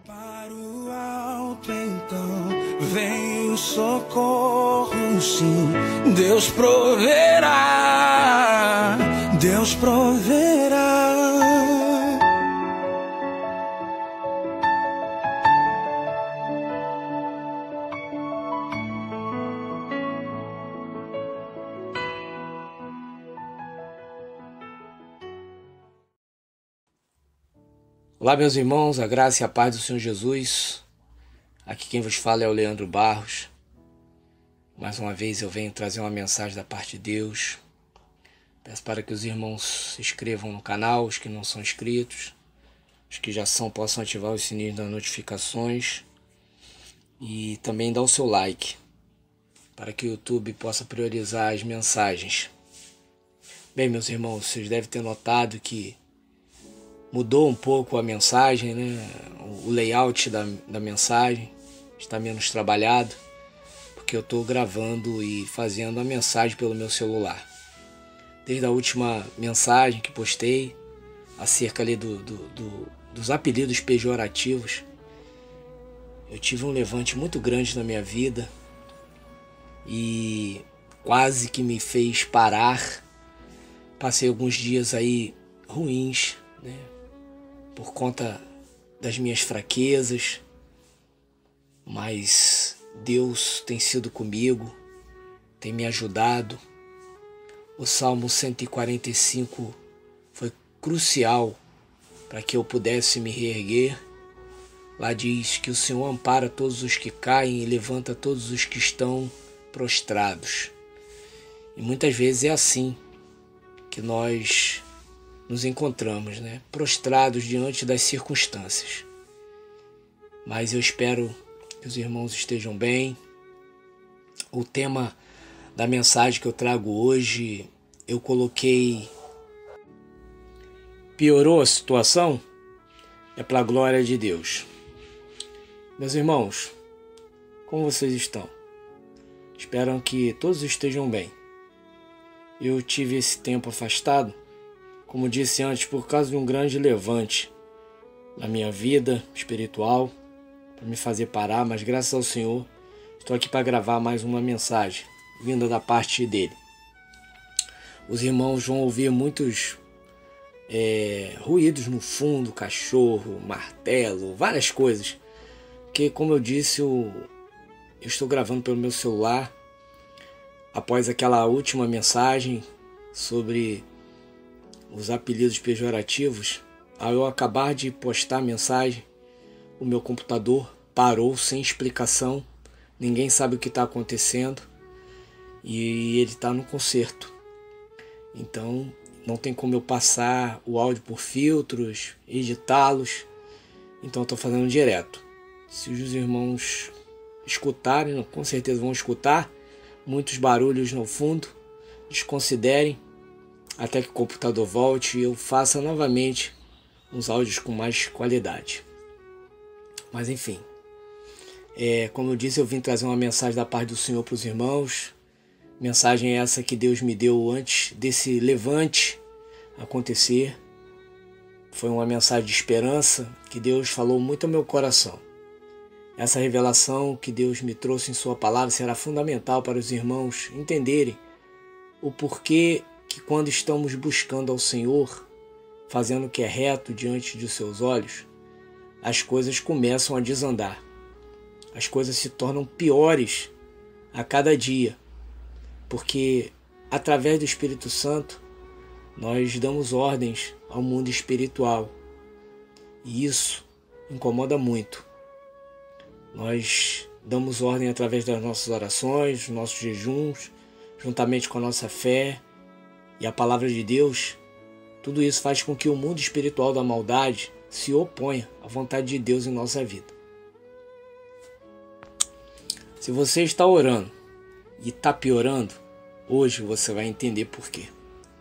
Para o alto então vem o socorro, sim. Deus proverá, Deus proverá. Olá, meus irmãos, a graça e a paz do Senhor Jesus. Aqui quem vos fala é o Leandro Barros. Mais uma vez eu venho trazer uma mensagem da parte de Deus. Peço para que os irmãos se inscrevam no canal, os que não são inscritos. Os que já são possam ativar o sininho das notificações. E também dar o seu like, para que o YouTube possa priorizar as mensagens. Bem, meus irmãos, vocês devem ter notado que mudou um pouco a mensagem, né? O layout da mensagem está menos trabalhado, porque eu estou gravando e fazendo a mensagem pelo meu celular. Desde a última mensagem que postei, acerca ali dos apelidos pejorativos, eu tive um levante muito grande na minha vida e quase que me fez parar. Passei alguns dias aí ruins, né? Por conta das minhas fraquezas, mas Deus tem sido comigo, tem me ajudado. O Salmo 145 foi crucial para que eu pudesse me reerguer. Lá diz que o Senhor ampara todos os que caem e levanta todos os que estão prostrados. E muitas vezes é assim que nós nos encontramos, né? Prostrados diante das circunstâncias. Mas eu espero que os irmãos estejam bem. O tema da mensagem que eu trago hoje, eu coloquei: piorou a situação? É para a glória de Deus. Meus irmãos, como vocês estão? Espero que todos estejam bem. Eu tive esse tempo afastado, como disse antes, por causa de um grande levante na minha vida espiritual, para me fazer parar, mas graças ao Senhor, estou aqui para gravar mais uma mensagem, vinda da parte dele. Os irmãos vão ouvir muitos ruídos no fundo, cachorro, martelo, várias coisas, porque, como eu disse, eu estou gravando pelo meu celular, após aquela última mensagem sobre os apelidos pejorativos. Ao eu acabar de postar a mensagem, o meu computador parou sem explicação, ninguém sabe o que está acontecendo e ele está no conserto. Então não tem como eu passar o áudio por filtros, editá-los, então estou fazendo direto. Se os irmãos escutarem, com certeza vão escutar muitos barulhos no fundo, desconsiderem até que o computador volte e eu faça novamente uns áudios com mais qualidade. Mas enfim, como eu disse, eu vim trazer uma mensagem da parte do Senhor para os irmãos. Mensagem essa que Deus me deu antes desse levante acontecer. Foi uma mensagem de esperança que Deus falou muito ao meu coração. Essa revelação que Deus me trouxe em sua palavra será fundamental para os irmãos entenderem o porquê que, quando estamos buscando ao Senhor, fazendo o que é reto diante de seus olhos, as coisas começam a desandar. As coisas se tornam piores a cada dia, porque através do Espírito Santo nós damos ordens ao mundo espiritual e isso incomoda muito. Nós damos ordem através das nossas orações, dos nossos jejuns, juntamente com a nossa fé e a palavra de Deus. Tudo isso faz com que o mundo espiritual da maldade se oponha à vontade de Deus em nossa vida. Se você está orando e está piorando, hoje você vai entender por quê.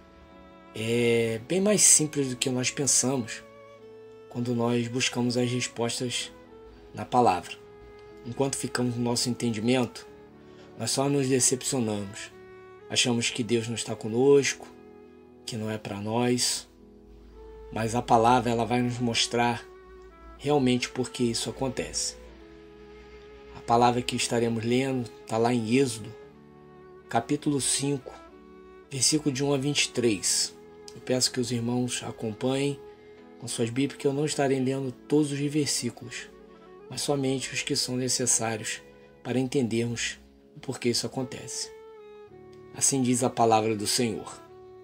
É bem mais simples do que nós pensamos quando nós buscamos as respostas na palavra. Enquanto ficamos no nosso entendimento, nós só nos decepcionamos. Achamos que Deus não está conosco, que não é para nós. Mas a palavra ela vai nos mostrar realmente por que isso acontece. A palavra que estaremos lendo está lá em Êxodo, capítulo 5, versículo de 1 a 23. Eu peço que os irmãos acompanhem com suas Bíblias, porque eu não estarei lendo todos os versículos, mas somente os que são necessários para entendermos o porquê isso acontece. Assim diz a palavra do Senhor.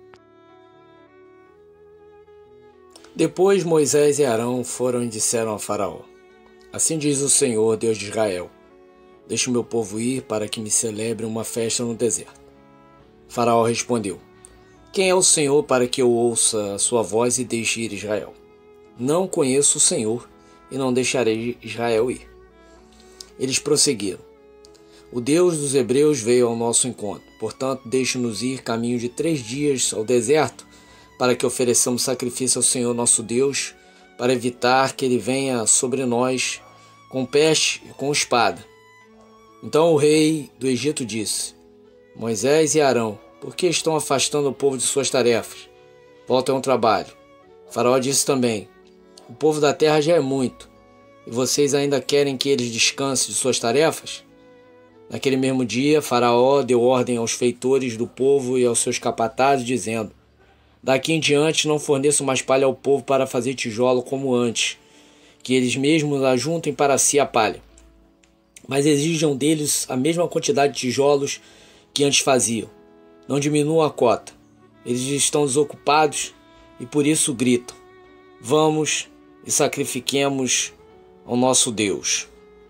Depois Moisés e Arão foram e disseram a Faraó: Assim diz o Senhor, Deus de Israel: Deixe o meu povo ir para que me celebre uma festa no deserto. Faraó respondeu: Quem é o Senhor para que eu ouça a sua voz e deixe ir Israel? Não conheço o Senhor e não deixarei Israel ir. Eles prosseguiram: O Deus dos Hebreus veio ao nosso encontro, portanto deixe-nos ir caminho de 3 dias ao deserto, para que ofereçamos sacrifício ao Senhor nosso Deus, para evitar que ele venha sobre nós com peste e com espada. Então o rei do Egito disse: Moisés e Arão, por que estão afastando o povo de suas tarefas? Voltem ao trabalho. Faraó disse também: O povo da terra já é muito, e vocês ainda querem que eles descansem de suas tarefas? Naquele mesmo dia, Faraó deu ordem aos feitores do povo e aos seus capatazes, dizendo: Daqui em diante não forneço mais palha ao povo para fazer tijolo como antes, que eles mesmos ajuntem para si a palha. Mas exijam deles a mesma quantidade de tijolos que antes faziam. Não diminuam a cota. Eles estão desocupados e por isso gritam: Vamos e sacrifiquemos ao nosso Deus.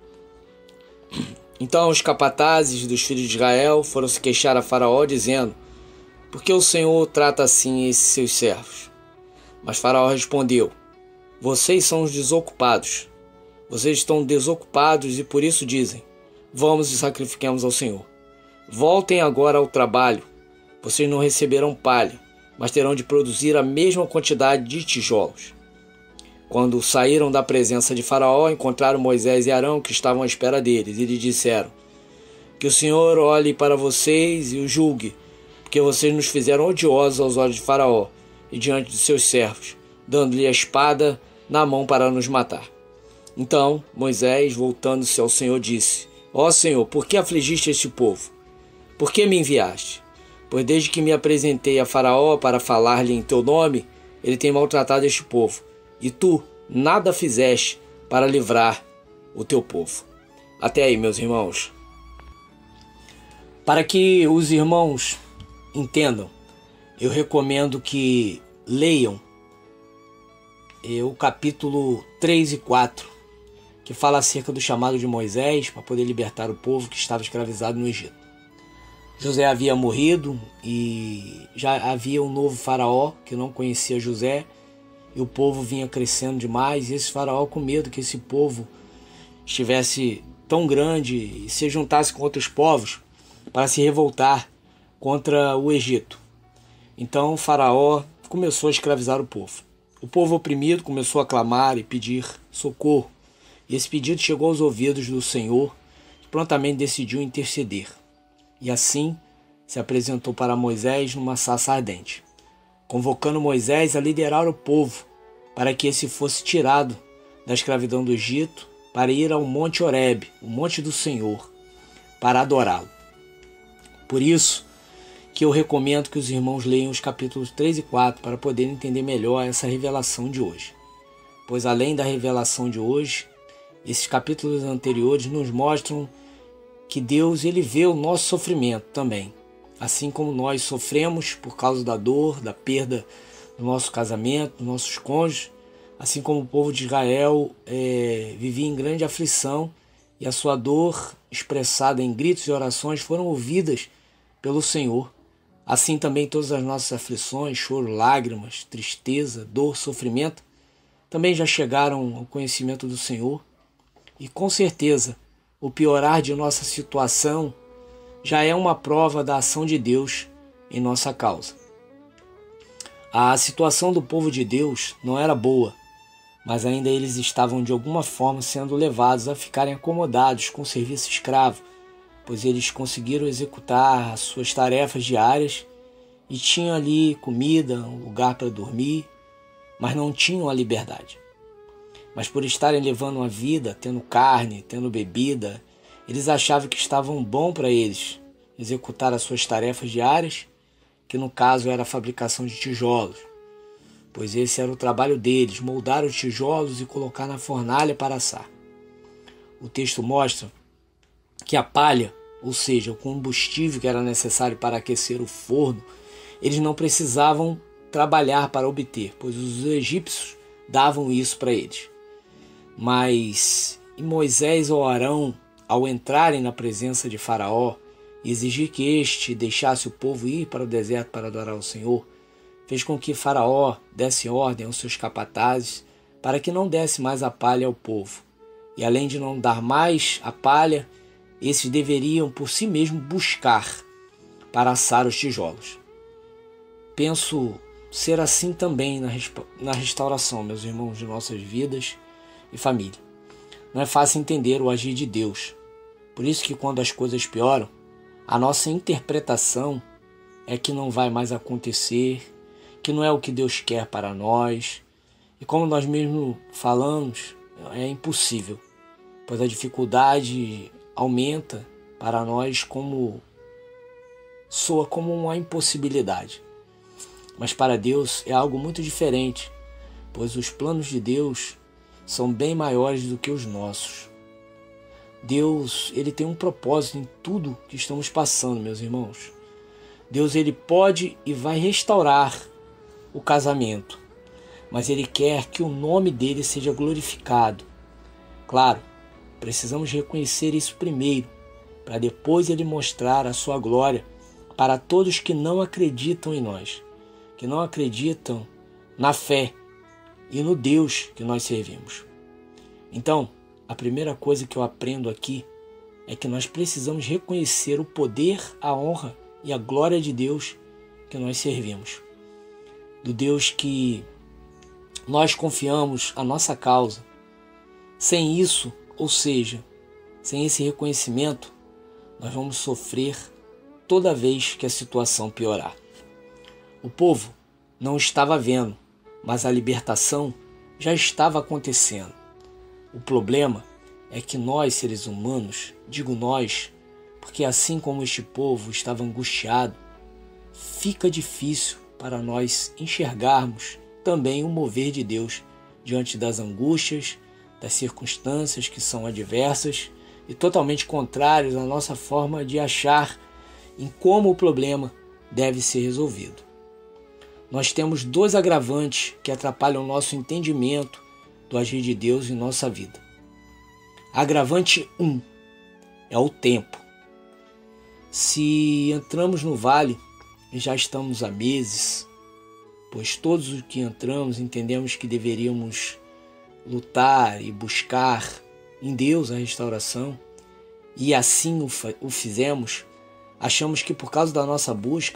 Então os capatazes dos filhos de Israel foram se queixar a Faraó, dizendo: Por que o Senhor trata assim esses seus servos? Mas Faraó respondeu: Vocês são os desocupados. Vocês estão desocupados e por isso dizem: Vamos e sacrifiquemos ao Senhor. Voltem agora ao trabalho. Vocês não receberão palha, mas terão de produzir a mesma quantidade de tijolos. Quando saíram da presença de Faraó, encontraram Moisés e Arão, que estavam à espera deles, e lhes disseram: Que o Senhor olhe para vocês e o julgue, porque vocês nos fizeram odiosos aos olhos de Faraó e diante de seus servos, dando-lhe a espada na mão para nos matar. Então Moisés, voltando-se ao Senhor, disse: Ó Senhor, por que afligiste este povo? Por que me enviaste? Pois desde que me apresentei a Faraó para falar-lhe em teu nome, ele tem maltratado este povo, e tu nada fizeste para livrar o teu povo. Até aí, meus irmãos. Para que os irmãos entendam, eu recomendo que leiam o capítulo 3 e 4, que fala acerca do chamado de Moisés para poder libertar o povo que estava escravizado no Egito. José havia morrido e já havia um novo faraó que não conhecia José, e o povo vinha crescendo demais, e esse faraó, com medo que esse povo estivesse tão grande e se juntasse com outros povos para se revoltar contra o Egito. Então o faraó começou a escravizar o povo. O povo oprimido começou a clamar e pedir socorro, e esse pedido chegou aos ouvidos do Senhor, que prontamente decidiu interceder. E assim se apresentou para Moisés numa sarça ardente, convocando Moisés a liderar o povo para que esse fosse tirado da escravidão do Egito para ir ao Monte Horebe, o monte do Senhor, para adorá-lo. Por isso que eu recomendo que os irmãos leiam os capítulos 3 e 4 para poderem entender melhor essa revelação de hoje. Pois além da revelação de hoje, esses capítulos anteriores nos mostram que Deus ele vê o nosso sofrimento também. Assim como nós sofremos por causa da dor, da perda do nosso casamento, dos nossos cônjuges, assim como o povo de Israel vivia em grande aflição, e a sua dor, expressada em gritos e orações, foram ouvidas pelo Senhor. Assim também todas as nossas aflições, choro, lágrimas, tristeza, dor, sofrimento, também já chegaram ao conhecimento do Senhor. E com certeza, o piorar de nossa situação já é uma prova da ação de Deus em nossa causa. A situação do povo de Deus não era boa, mas ainda eles estavam de alguma forma sendo levados a ficarem acomodados com o serviço escravo, pois eles conseguiram executar as suas tarefas diárias e tinham ali comida, um lugar para dormir, mas não tinham a liberdade. Mas por estarem levando uma vida, tendo carne, tendo bebida, eles achavam que estavam bom para eles executar as suas tarefas diárias, que no caso era a fabricação de tijolos, pois esse era o trabalho deles, moldar os tijolos e colocar na fornalha para assar. O texto mostra que a palha, ou seja, o combustível que era necessário para aquecer o forno, eles não precisavam trabalhar para obter, pois os egípcios davam isso para eles. Mas Moisés ou Arão, ao entrarem na presença de Faraó e exigir que este deixasse o povo ir para o deserto para adorar o Senhor, fez com que Faraó desse ordem aos seus capatazes para que não desse mais a palha ao povo. E além de não dar mais a palha, esses deveriam por si mesmos buscar para assar os tijolos. Penso ser assim também na restauração, meus irmãos, de nossas vidas e família. Não é fácil entender o agir de Deus. Por isso que quando as coisas pioram, a nossa interpretação é que não vai mais acontecer, que não é o que Deus quer para nós. E como nós mesmos falamos, é impossível, pois a dificuldade aumenta para nós soa como uma impossibilidade. Mas para Deus é algo muito diferente, pois os planos de Deus são bem maiores do que os nossos. Deus, ele tem um propósito em tudo que estamos passando, meus irmãos. Deus, ele pode e vai restaurar o casamento, mas ele quer que o nome dele seja glorificado. Claro, precisamos reconhecer isso primeiro, para depois ele mostrar a sua glória para todos que não acreditam em nós, que não acreditam na fé e no Deus que nós servimos. Então, a primeira coisa que eu aprendo aqui é que nós precisamos reconhecer o poder, a honra e a glória de Deus que nós servimos. Do Deus que nós confiamos a nossa causa. Sem isso, ou seja, sem esse reconhecimento, nós vamos sofrer toda vez que a situação piorar. O povo não estava vendo, mas a libertação já estava acontecendo. O problema é que nós, seres humanos, digo nós, porque assim como este povo estava angustiado, fica difícil para nós enxergarmos também o mover de Deus diante das angústias, das circunstâncias que são adversas e totalmente contrários à nossa forma de achar em como o problema deve ser resolvido. Nós temos dois agravantes que atrapalham o nosso entendimento do agir de Deus em nossa vida. Agravante 1 é o tempo. Se entramos no vale e já estamos há meses, pois todos os que entramos entendemos que deveríamos lutar e buscar em Deus a restauração, e assim o fizemos, achamos que por causa da nossa busca,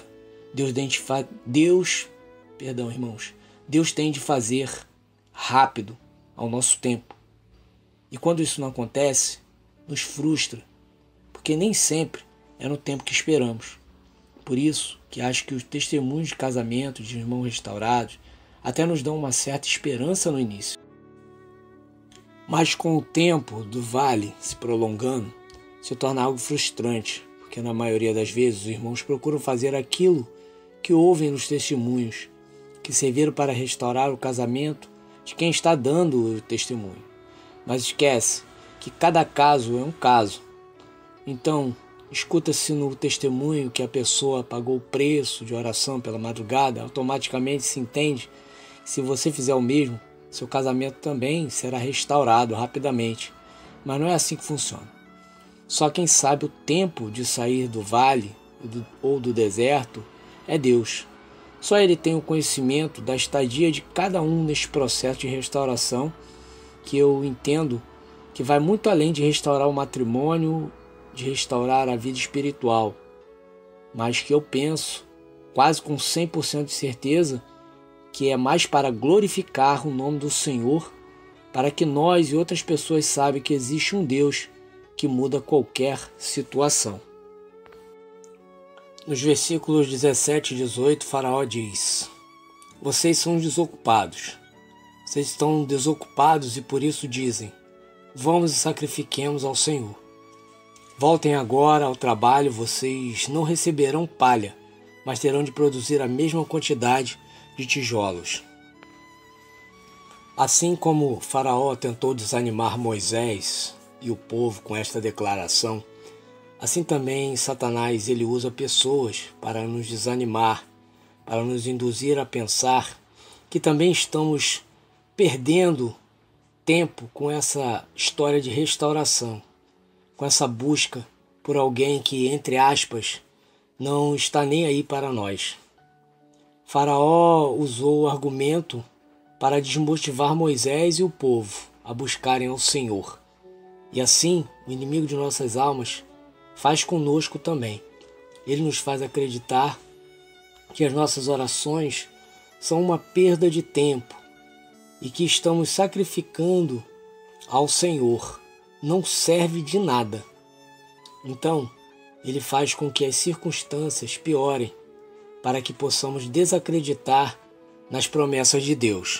Deus tem de fazer rápido ao nosso tempo. E quando isso não acontece, nos frustra, porque nem sempre é no tempo que esperamos. Por isso que acho que os testemunhos de casamento de irmãos restaurados até nos dão uma certa esperança no início. Mas com o tempo do vale se prolongando, se torna algo frustrante, porque na maioria das vezes os irmãos procuram fazer aquilo que ouvem nos testemunhos, que serviram para restaurar o casamento de quem está dando o testemunho. Mas esquece que cada caso é um caso. Então, escuta-se no testemunho que a pessoa pagou o preço de oração pela madrugada, automaticamente se entende que se você fizer o mesmo, seu casamento também será restaurado rapidamente. Mas não é assim que funciona. Só quem sabe o tempo de sair do vale ou do deserto é Deus. Só Ele tem o conhecimento da estadia de cada um neste processo de restauração, que eu entendo que vai muito além de restaurar o matrimônio, de restaurar a vida espiritual, mas que eu penso, quase com 100% de certeza, que é mais para glorificar o nome do Senhor, para que nós e outras pessoas saibam que existe um Deus que muda qualquer situação. Nos versículos 17 e 18, Faraó diz: Vocês são desocupados. Vocês estão desocupados e por isso dizem: vamos e sacrifiquemos ao Senhor. Voltem agora ao trabalho, vocês não receberão palha, mas terão de produzir a mesma quantidade de tijolos. Assim como Faraó tentou desanimar Moisés e o povo com esta declaração, assim também Satanás ele usa pessoas para nos desanimar, para nos induzir a pensar que também estamos perdendo tempo com essa história de restauração, com essa busca por alguém que, entre aspas, não está nem aí para nós. Faraó usou o argumento para desmotivar Moisés e o povo a buscarem ao Senhor. E assim, o inimigo de nossas almas faz conosco também. Ele nos faz acreditar que as nossas orações são uma perda de tempo e que estamos sacrificando ao Senhor. Não serve de nada. Então, ele faz com que as circunstâncias piorem para que possamos desacreditar nas promessas de Deus.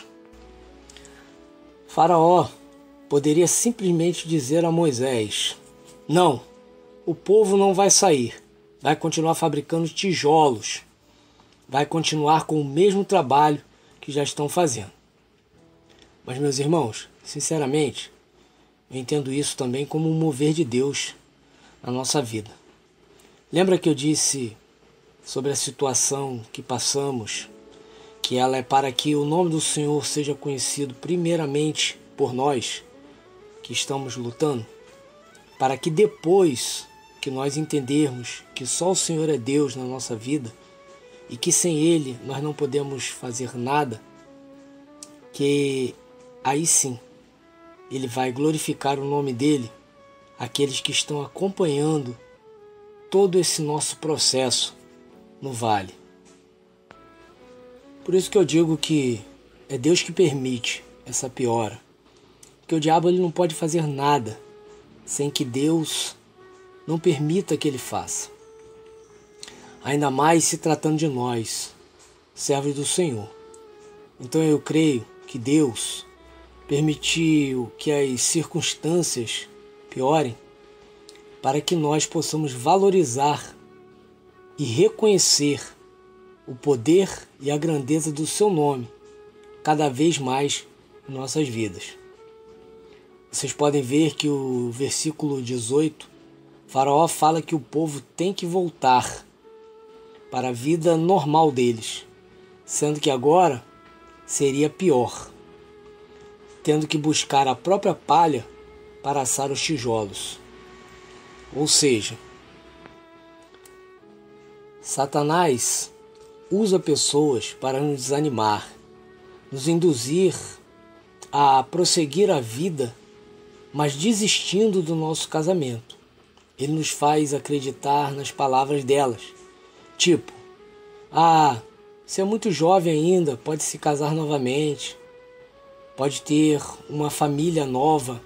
Faraó poderia simplesmente dizer a Moisés: não, o povo não vai sair, vai continuar fabricando tijolos, vai continuar com o mesmo trabalho que já estão fazendo. Mas, meus irmãos, sinceramente, eu entendo isso também como um mover de Deus na nossa vida. Lembra que eu disse sobre a situação que passamos, que ela é para que o nome do Senhor seja conhecido primeiramente por nós que estamos lutando, para que depois que nós entendermos que só o Senhor é Deus na nossa vida e que sem Ele nós não podemos fazer nada, que aí sim Ele vai glorificar o nome dEle, aqueles que estão acompanhando todo esse nosso processo no vale. Por isso que eu digo que é Deus que permite essa piora, porque o diabo ele não pode fazer nada sem que Deus não permita que ele faça. Ainda mais se tratando de nós, servos do Senhor. Então eu creio que Deus permitiu que as circunstâncias piorem para que nós possamos valorizar e reconhecer o poder e a grandeza do seu nome cada vez mais em nossas vidas. Vocês podem ver que o versículo 18, Faraó fala que o povo tem que voltar para a vida normal deles, sendo que agora seria pior, tendo que buscar a própria palha para assar os tijolos. Ou seja, Satanás usa pessoas para nos desanimar, nos induzir a prosseguir a vida, mas desistindo do nosso casamento. Ele nos faz acreditar nas palavras delas, tipo: você é muito jovem ainda, pode se casar novamente, pode ter uma família nova.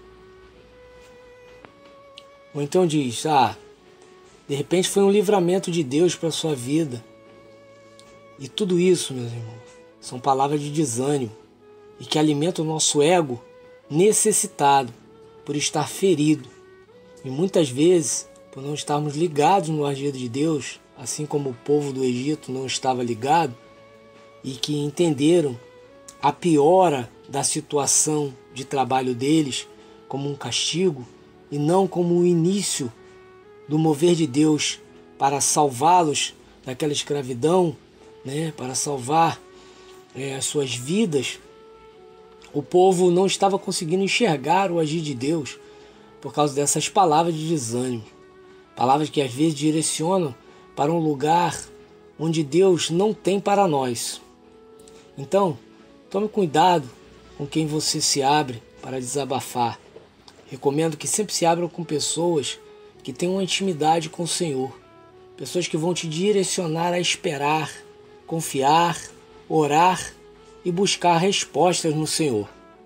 Ou então diz: de repente foi um livramento de Deus para a sua vida. E tudo isso, meus irmãos, são palavras de desânimo e que alimentam o nosso ego necessitado por estar ferido. E muitas vezes, por não estarmos ligados no agir de Deus, assim como o povo do Egito não estava ligado, e que entenderam a piora da situação de trabalho deles como um castigo e não como o início do mover de Deus para salvá-los daquela escravidão, para salvar as suas vidas. O povo não estava conseguindo enxergar o agir de Deus por causa dessas palavras de desânimo, palavras que às vezes direcionam para um lugar onde Deus não tem para nós. Então, tome cuidado com quem você se abre para desabafar. Recomendo que sempre se abram com pessoas que tenham uma intimidade com o Senhor, pessoas que vão te direcionar a esperar, confiar, orar e buscar respostas no Senhor.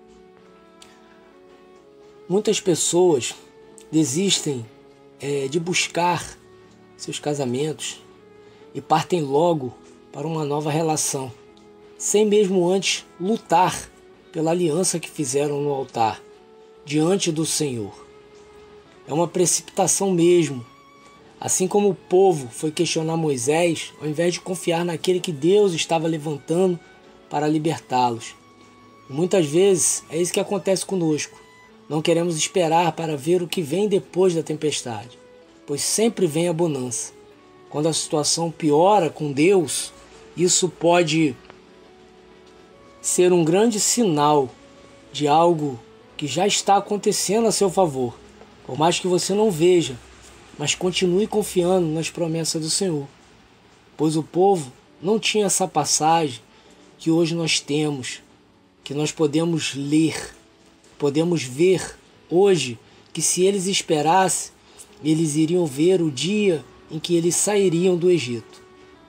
Muitas pessoas desistem de buscar seus casamentos e partem logo para uma nova relação, sem mesmo antes lutar pela aliança que fizeram no altar, diante do Senhor. É uma precipitação mesmo. Assim como o povo foi questionar Moisés, ao invés de confiar naquele que Deus estava levantando para libertá-los. Muitas vezes é isso que acontece conosco. Não queremos esperar para ver o que vem depois da tempestade, pois sempre vem a bonança. Quando a situação piora com Deus, isso pode ser um grande sinal de algo que já está acontecendo a seu favor. Por mais que você não veja, mas continue confiando nas promessas do Senhor. Pois o povo não tinha essa passagem que hoje nós temos, que nós podemos ler, podemos ver hoje, que se eles esperassem, eles iriam ver o dia em que eles sairiam do Egito.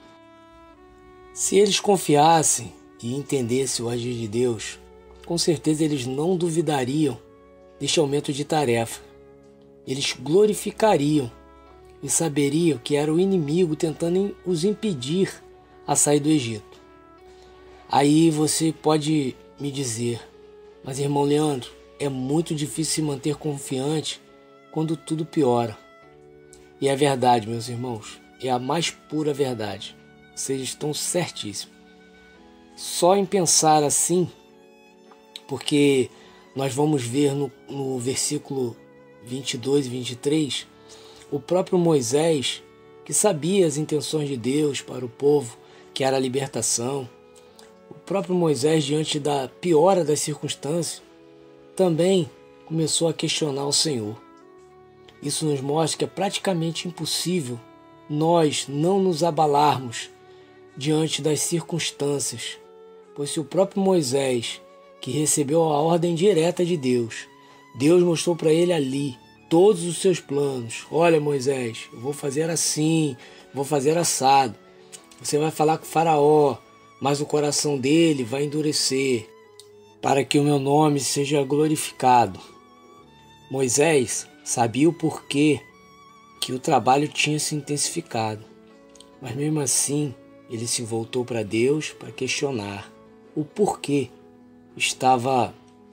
Se eles confiassem e entendessem o agir de Deus, com certeza eles não duvidariam deste aumento de tarefa. Eles glorificariam e saberiam que era o inimigo tentando os impedir a sair do Egito. Aí você pode me dizer, mas irmão Leandro, é muito difícil se manter confiante quando tudo piora. E é verdade, meus irmãos, é a mais pura verdade. Vocês estão certíssimos. Só em pensar assim, porque nós vamos ver no versículo 22 e 23, o próprio Moisés, que sabia as intenções de Deus para o povo, que era a libertação, o próprio Moisés, diante da piora das circunstâncias, também começou a questionar o Senhor. Isso nos mostra que é praticamente impossível nós não nos abalarmos diante das circunstâncias, pois se o próprio Moisés, que recebeu a ordem direta de Deus, Deus mostrou para ele ali todos os seus planos. Olha, Moisés, eu vou fazer assim, vou fazer assado. Você vai falar com o faraó, mas o coração dele vai endurecer, para que o meu nome seja glorificado. Moisés sabia o porquê que o trabalho tinha se intensificado, mas mesmo assim ele se voltou para Deus para questionar o porquê estava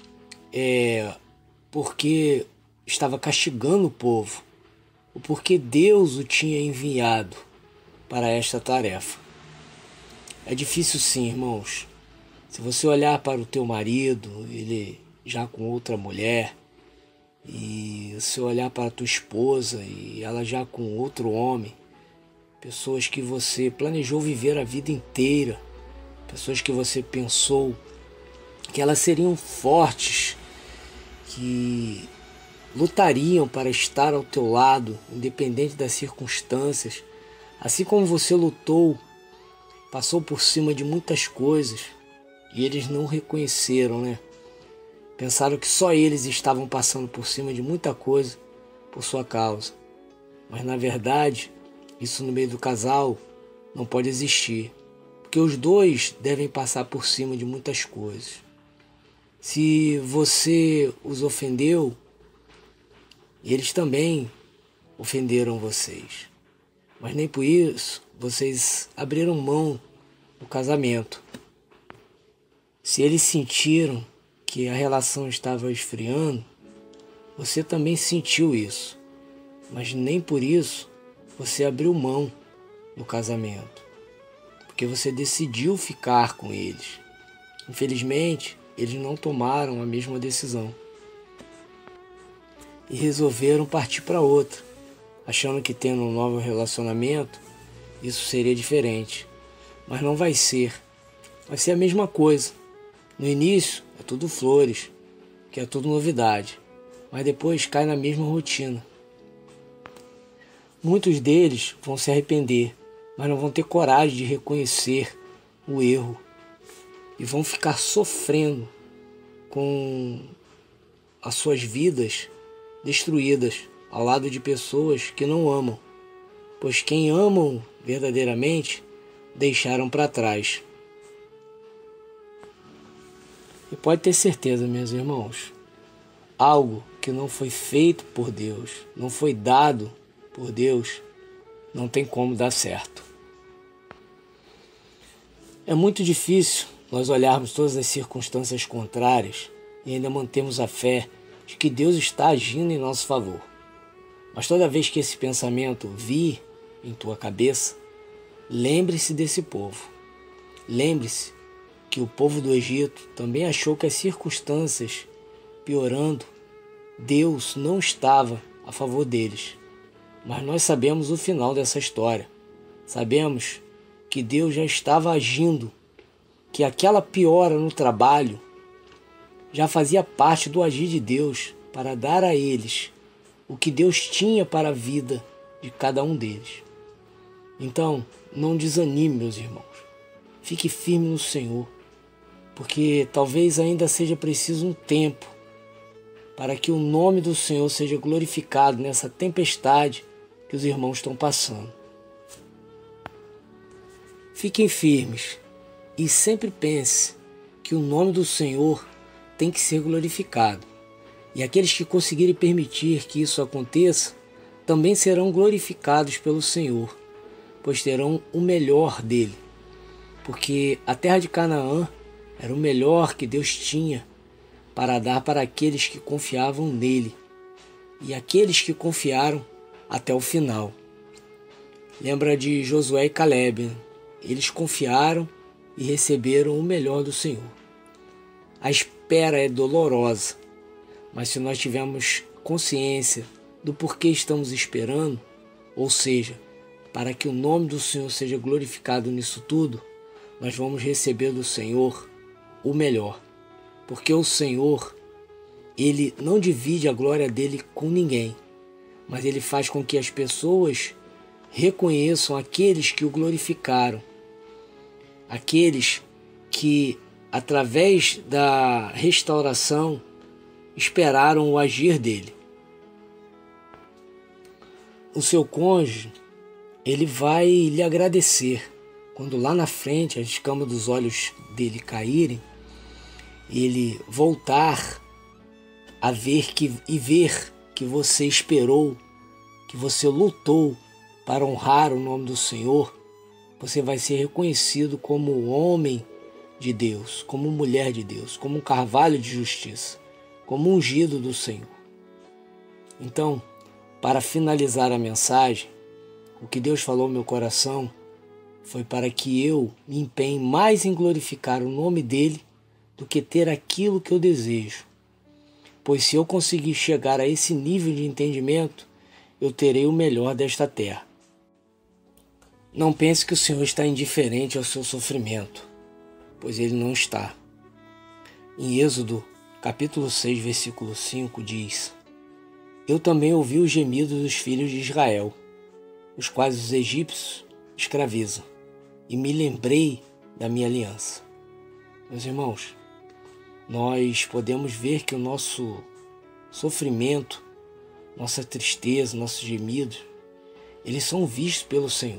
castigando o povo, o porquê Deus o tinha enviado para esta tarefa. É difícil sim, irmãos. Se você olhar para o teu marido, ele já com outra mulher, e se olhar para a tua esposa e ela já com outro homem, pessoas que você planejou viver a vida inteira, pessoas que você pensou que elas seriam fortes, que lutariam para estar ao teu lado, independente das circunstâncias, assim como você lutou, passou por cima de muitas coisas e eles não reconheceram, né? Pensaram que só eles estavam passando por cima de muita coisa por sua causa. Mas na verdade, isso no meio do casal não pode existir, porque os dois devem passar por cima de muitas coisas. Se você os ofendeu, eles também ofenderam vocês. Mas nem por isso vocês abriram mão do casamento. Se eles sentiram que a relação estava esfriando, você também sentiu isso. Mas nem por isso você abriu mão do casamento, porque você decidiu ficar com eles. Infelizmente, eles não tomaram a mesma decisão e resolveram partir para outra, achando que tendo um novo relacionamento, isso seria diferente. Mas não vai ser. Vai ser a mesma coisa. No início é tudo flores, que é tudo novidade, mas depois cai na mesma rotina. Muitos deles vão se arrepender, mas não vão ter coragem de reconhecer o erro e vão ficar sofrendo com as suas vidas destruídas ao lado de pessoas que não amam, pois quem amam verdadeiramente deixaram para trás. E pode ter certeza, meus irmãos, algo que não foi feito por Deus, não foi dado por Deus, não tem como dar certo. É muito difícil nós olharmos todas as circunstâncias contrárias e ainda mantemos a fé de que Deus está agindo em nosso favor. Mas toda vez que esse pensamento vir em tua cabeça, lembre-se desse povo. Lembre-se que o povo do Egito também achou que as circunstâncias piorando, Deus não estava a favor deles. Mas nós sabemos o final dessa história. Sabemos que Deus já estava agindo, que aquela piora no trabalho já fazia parte do agir de Deus para dar a eles o que Deus tinha para a vida de cada um deles. Então, não desanime, meus irmãos. Fique firme no Senhor, porque talvez ainda seja preciso um tempo para que o nome do Senhor seja glorificado nessa tempestade que os irmãos estão passando. Fiquem firmes e sempre pense que o nome do Senhor tem que ser glorificado. E aqueles que conseguirem permitir que isso aconteça também serão glorificados pelo Senhor, pois terão o melhor dele. Porque a terra de Canaã era o melhor que Deus tinha para dar para aqueles que confiavam nele e aqueles que confiaram até o final. Lembra de Josué e Caleb, né? Eles confiaram e receberam o melhor do Senhor. A espera é dolorosa, mas se nós tivermos consciência do porquê estamos esperando, ou seja, para que o nome do Senhor seja glorificado nisso tudo, nós vamos receber do Senhor o melhor. Porque o Senhor, Ele não divide a glória dele com ninguém, mas Ele faz com que as pessoas reconheçam aqueles que o glorificaram, aqueles que, através da restauração, esperaram o agir dele. O seu cônjuge, ele vai lhe agradecer quando lá na frente as escamas dos olhos dele caírem, ele voltar a ver que você esperou, que você lutou para honrar o nome do Senhor. Você vai ser reconhecido como homem de Deus, como mulher de Deus, como um carvalho de justiça, como ungido do Senhor. Então, para finalizar a mensagem, o que Deus falou no meu coração foi para que eu me empenhe mais em glorificar o nome dele do que ter aquilo que eu desejo. Pois se eu conseguir chegar a esse nível de entendimento, eu terei o melhor desta terra. Não pense que o Senhor está indiferente ao seu sofrimento, pois Ele não está. Em Êxodo, capítulo 6, versículo 5, diz: Eu também ouvi os gemidos dos filhos de Israel, os quais os egípcios escravizam, e me lembrei da minha aliança. Meus irmãos, nós podemos ver que o nosso sofrimento, nossa tristeza, nossos gemidos, eles são vistos pelo Senhor.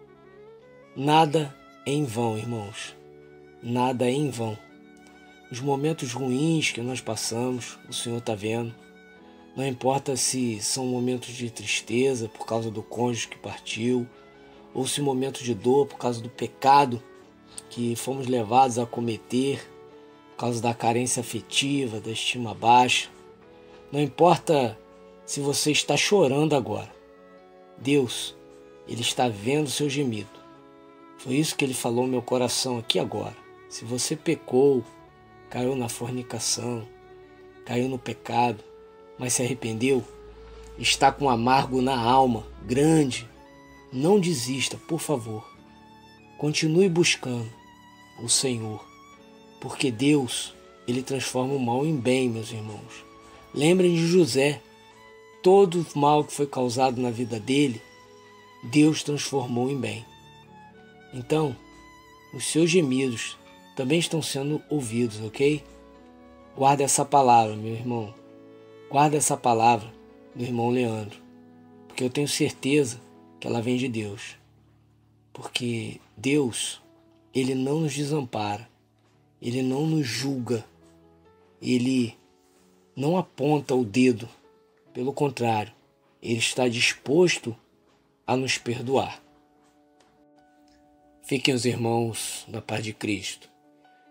Nada é em vão, irmãos. Nada é em vão. Os momentos ruins que nós passamos, o Senhor está vendo. Não importa se são momentos de tristeza por causa do cônjuge que partiu, ou se momentos de dor por causa do pecado que fomos levados a cometer, por causa da carência afetiva, da estima baixa. Não importa se você está chorando agora. Deus, Ele está vendo o seu gemido. Foi isso que Ele falou no meu coração aqui agora. Se você pecou, caiu na fornicação, caiu no pecado, mas se arrependeu, está com um amargo na alma, grande, não desista, por favor. Continue buscando o Senhor, porque Deus, Ele transforma o mal em bem, meus irmãos. Lembrem de José. Todo o mal que foi causado na vida dele, Deus transformou em bem. Então, os seus gemidos também estão sendo ouvidos, ok? Guarda essa palavra, meu irmão. Guarda essa palavra, meu irmão Leandro, porque eu tenho certeza que ela vem de Deus. Porque Deus, Ele não nos desampara, Ele não nos julga, Ele não aponta o dedo. Pelo contrário, Ele está disposto a nos perdoar. Fiquem os irmãos na paz de Cristo.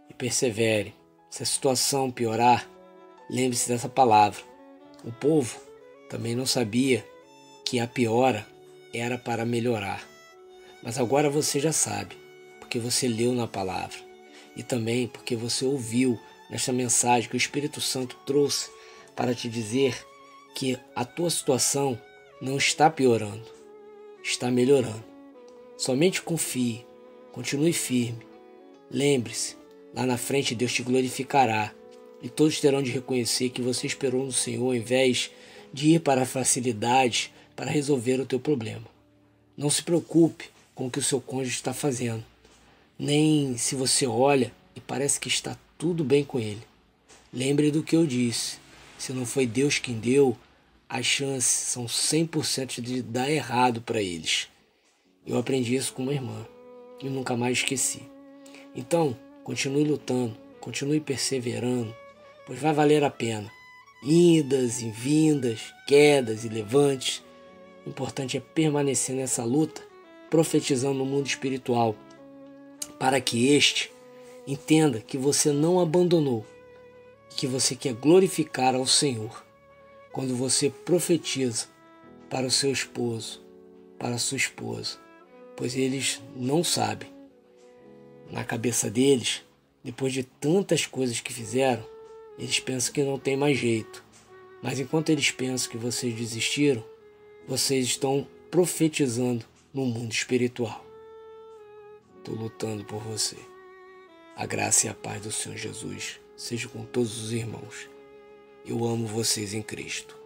e persevere. Se a situação piorar, lembre-se dessa palavra. O povo também não sabia que a piora era para melhorar. Mas agora você já sabe, porque você leu na palavra. E também porque você ouviu nesta mensagem que o Espírito Santo trouxe para te dizer que a tua situação não está piorando, está melhorando. Somente confie, continue firme. Lembre-se, lá na frente Deus te glorificará e todos terão de reconhecer que você esperou no Senhor ao invés de ir para a facilidade para resolver o teu problema. Não se preocupe com o que o seu cônjuge está fazendo, nem se você olha e parece que está tudo bem com ele. Lembre do que eu disse, se não foi Deus quem deu, as chances são 100% de dar errado para eles. Eu aprendi isso com uma irmã e nunca mais esqueci. Então, continue lutando, continue perseverando, pois vai valer a pena. Indas e vindas, quedas e levantes. O importante é permanecer nessa luta, profetizando no mundo espiritual, para que este entenda que você não abandonou e que você quer glorificar ao Senhor. Quando você profetiza para o seu esposo, para a sua esposa, pois eles não sabem. Na cabeça deles, depois de tantas coisas que fizeram, eles pensam que não tem mais jeito. Mas enquanto eles pensam que vocês desistiram, vocês estão profetizando no mundo espiritual. Estou lutando por você. A graça e a paz do Senhor Jesus seja com todos os irmãos. Eu amo vocês em Cristo.